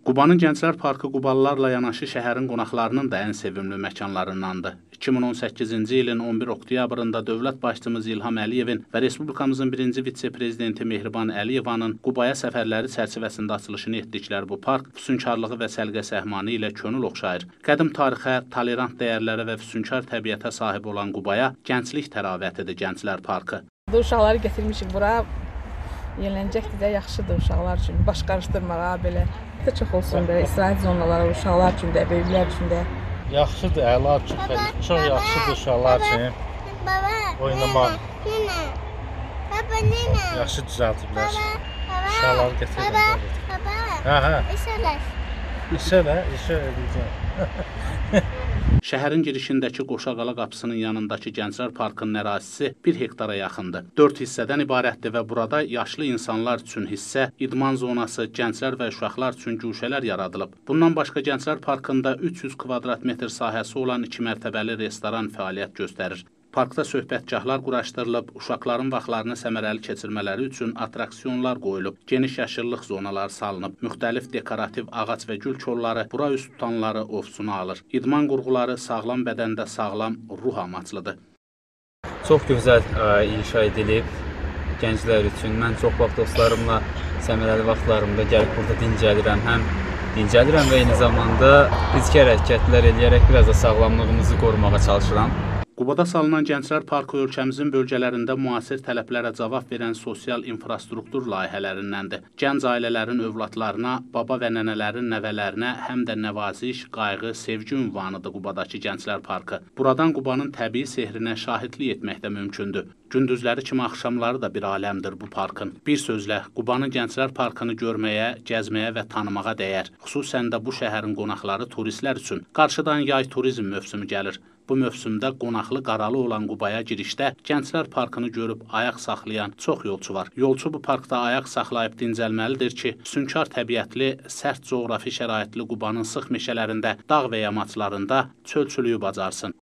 Qubanın Gənclər Parkı Qubalılarla yanaşı şəhərin qonaqlarının da ən sevimli məkanlarındandır. 2018-ci ilin 11 oktyabrında dövlət başçımız İlham Əliyevin və Respublikamızın birinci vitse-prezidenti Mehriban Əliyevanın Qubaya səfərləri çərçivəsində açılışını etdikləri bu park füsunkarlığı və səlqə-səhmanı ilə könül oxşayır. Qədim tarixə, tolerant dəyərlərə və füsunkar təbiətə sahib olan Qubaya gənclik təravətidir Gənclər Parkı. Uşaqları gətirmişik bura. Yenilənəcəkdir də, yaxşıdır uşaqlar üçün. Baş qarışdırmağa belə. Çox olsun belə istirahət zonaları uşaqlar üçün də, böyüklər üçün də. Yaxşıdır, əladır, çox yaxşıdır uşaqlar üçün. Oynamaq. Yaxşı düzəltiblər. Uşaqları gətirirlər. İşə edəcəm. Şəhərin girişindəki Qoşaqala qapısının yanındakı Gənclər Parkının ərazisi 1 hektara yaxındır. 4 hissədən ibarətdir və burada yaşlı insanlar üçün hissə, idman zonası, gənclər və uşaqlar üçün güşələr yaradılıb. Bundan başqa Gənclər Parkında 300 kvadrat metr sahəsi olan 2 mərtəbəli restoran fəaliyyət göstərir. Parkda söhbətgahlar quraşdırılıb, uşaqların vaxtlarını səmərəli keçirmələri üçün atraksiyonlar qoyulub, geniş yaşıllıq zonaları salınıb, müxtəlif dekorativ ağac və gül kolları bura üst tutanları ovsuna alır. İdman qurğuları sağlam bədəndə sağlam ruh amaclıdır. Çox gözəl inşa edilib gənclər üçün. Mən çox vaxt dostlarımla səmərəli vaxtlarımda gəlib burada dincəlirəm. Həm dincəlirəm və eyni zamanda fiziki hərəkətlər eləyərək biraz da sağlamlığımızı qorumağa çalışıram. Qubada salınan Gənclər Parkı ölkəmizin bölgələrində müasir tələblərə cavab verən sosial infrastruktur layihələrindəndir. Gənc ailələrin övladlarına, baba və nənələrin nəvələrinə həm də nəvaziş, qayğı, sevgi ünvanıdır Qubadakı Gənclər Parkı. Buradan Qubanın təbii sehrinə şahidlik etmək də mümkündür. Gündüzləri kimi axşamları da bir aləmdir bu parkın. Bir sözlə, Qubanın Gənclər Parkını görməyə, gəzməyə və tanımağa dəyər. Xüsusən də bu şəhərin qonaqları turistlər üçün. Qarşıdan yay turizm mövsümü gəlir. Bu mövsümdə qonaqlı qaralı olan Qubaya girişdə Gənclər Parkını görüb ayaq saxlayan çox yolçu var. Yolçu bu parkda ayaq saxlayıb dincəlməlidir ki, füsunkar təbiətli, sərt coğrafi şəraitli Qubanın sıx meşələrində, dağ və yamaçlarında çölçülüyü bacarsın.